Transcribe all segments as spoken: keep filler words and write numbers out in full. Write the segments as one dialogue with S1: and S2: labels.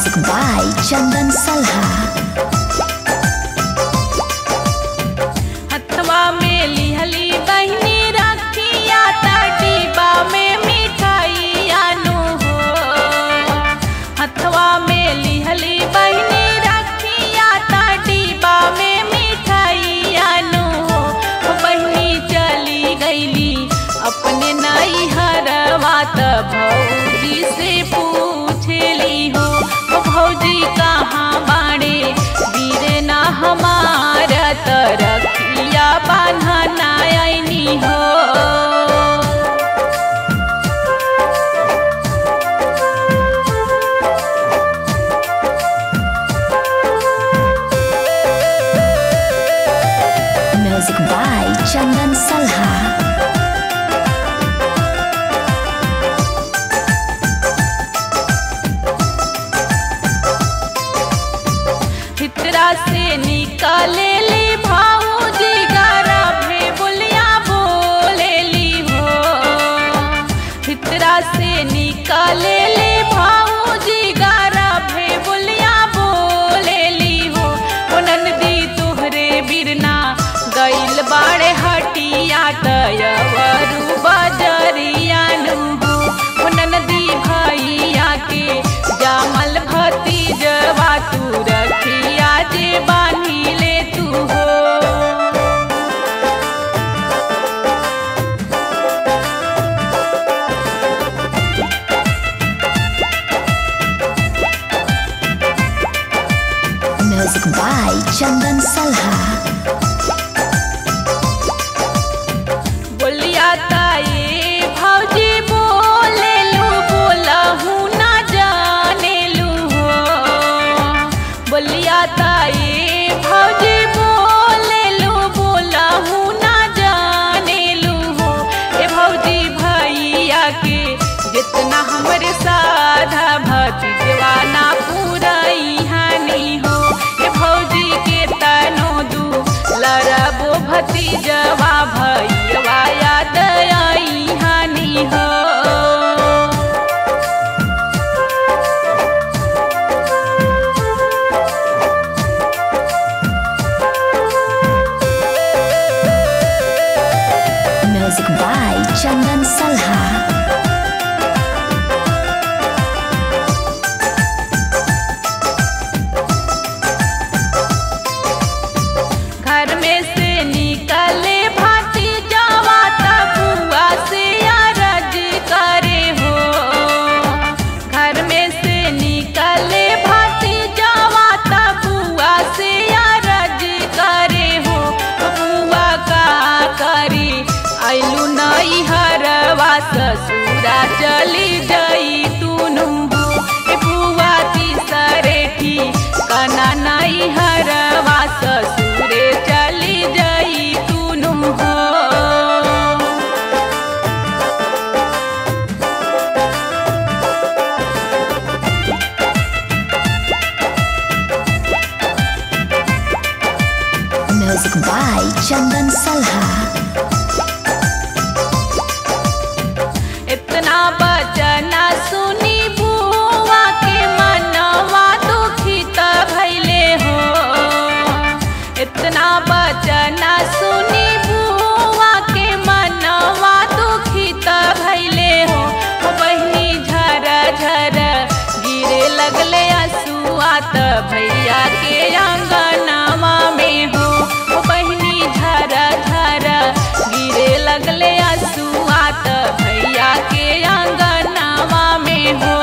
S1: Music by Chandan Salha।
S2: हथवा में लिहली बहनी रखिया ता डिब्बा में मिठाई आनु हो। हथवा में लिहली बहनी रखिया ता डिब्बा में मिठाई आनु हो। बहनी चली गईली अपने नैहरवा त भौजी से पूछली हो। भौजी कहाँ बाड़े वीर ना हमारा त रखिया बान्हना आईनी हो।
S1: Music by Chandan Salha।
S2: हितरा से निकाले ली भाऊजी गारा भे बोलिया बोलेली हो। हितरा से निकाले ली भाऊजी गारा भे बोलिया बोलेली हो। ओ नंदी तोहरे बिरना गइल बाड़े हटिया तयवरू बजरिया नु हो। ओ नंदी भैया के जामल भतीजवा तू रखिया जे बानी ले तू हो।
S1: Music by Chandan Salha।
S2: बोलिया ताये भौजी बोले लू बोलहू ना जाने लू हो। बोलिया ताये भौजी बोले लू बोलहू ना जाने लू हो। ए भौजी भैया के जितना हमरे साधा भतीजवा ना पूरई हानि हो। ए भौजी के तनो दू लड़बो भतीजवा भैया याद आई हानि हो।
S1: Music by Chandan Salha।
S2: घर में से निकले भतीजवा ता बुआ से अरज करे हो। घर में से निकले भतीजवा ता बुआ से अरज करे हो। बुआ का करी आइलू नैहरवा ससुरा चली गई तूनु हो। ए बुआ तीसरे ठी कना नैहरवा ससुरे चली गई तूनु हो।
S1: Music by Chandan Salha।
S2: इतना बचना सुनी बुआ के मनवा दुखित भइले हो। इतना बचना सुनी बुआ के मनवा दुखित भइले हो। बहनी झर झर गिरे लगले आंसुआ त भैया के अंगनवा में हो। बहनी झर झर गिरे लगले आंसुआ त भैया के अंगनवा में हो।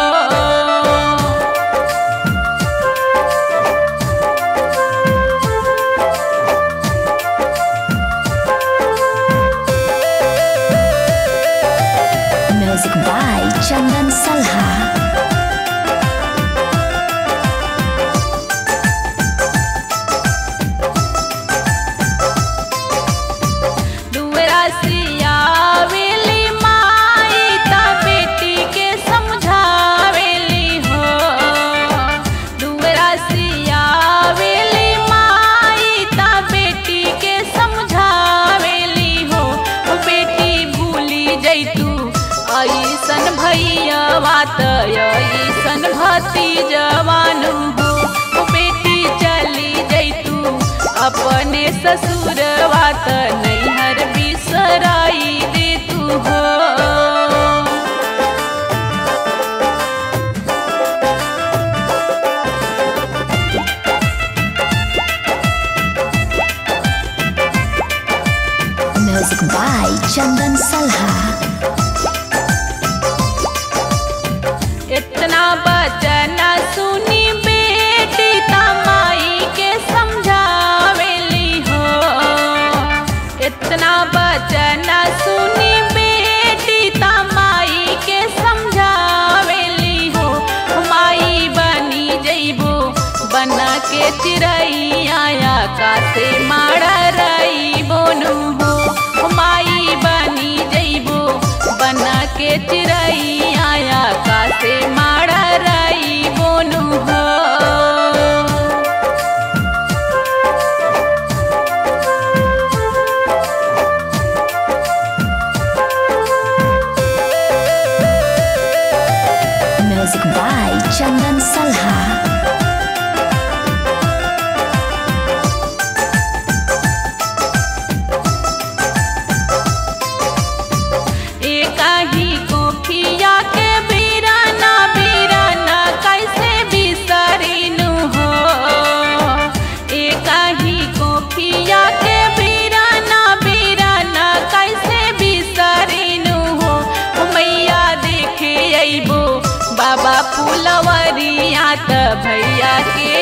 S1: Music by Chandan Salha।
S2: रहती जवान हो। बेटी चली जैतू अपने ससुरवा त नैहर बिसराई दे तू हो।
S1: Music by Chandan Salha.
S2: इतना बचना सुनी बेटी तमाई के समझावेली हो। इतना बचना सुनी बेटी तमाई के समझावेली हो। माई बनी जइबो बना के चिड़ैया आकाशे मारा रही बोनू हो। माई बनी जइबो बना के चिड़ैया आकाशे मारा रही बोनू हो।
S1: Music by Chandan Salha.
S2: बाबा फुलवरिया त भैया के